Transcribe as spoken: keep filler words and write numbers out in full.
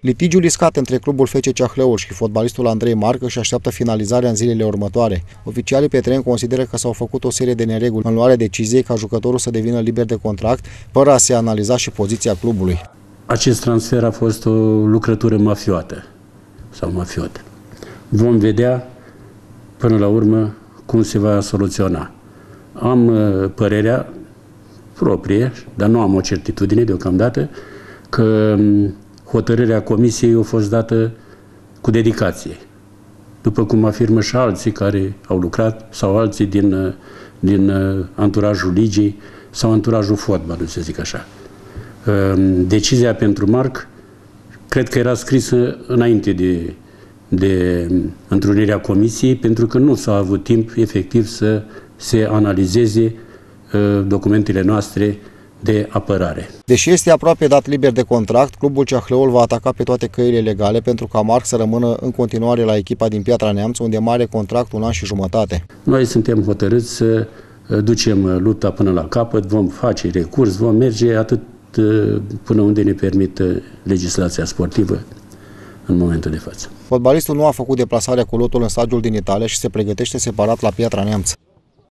Litigiul iscat între clubul F C Ceahlăul și fotbalistul Andrei Marc își așteaptă finalizarea în zilele următoare. Oficialii pe teren consideră că s-au făcut o serie de nereguli în luarea deciziei ca jucătorul să devină liber de contract, fără a se analiza și poziția clubului. Acest transfer a fost o lucrătură mafiotă sau mafiotă. Vom vedea până la urmă cum se va soluționa. Am părerea proprie, dar nu am o certitudine deocamdată, că hotărârea comisiei a fost dată cu dedicație, după cum afirmă și alții care au lucrat sau alții din, din anturajul ligii sau anturajul fotbalului, să zic așa. Decizia pentru Marc cred că era scrisă înainte de, de întrunirea comisiei, pentru că nu s-a avut timp efectiv să se analizeze documentele noastre de apărare. Deși este aproape dat liber de contract, clubul Ceahlăul va ataca pe toate căile legale pentru ca Marc să rămână în continuare la echipa din Piatra Neamț, unde are contract un an și jumătate. Noi suntem hotărâți să ducem lupta până la capăt, vom face recurs, vom merge atât până unde ne permită legislația sportivă în momentul de față. Fotbalistul nu a făcut deplasarea cu lotul în stadiul din Italia și se pregătește separat la Piatra Neamț.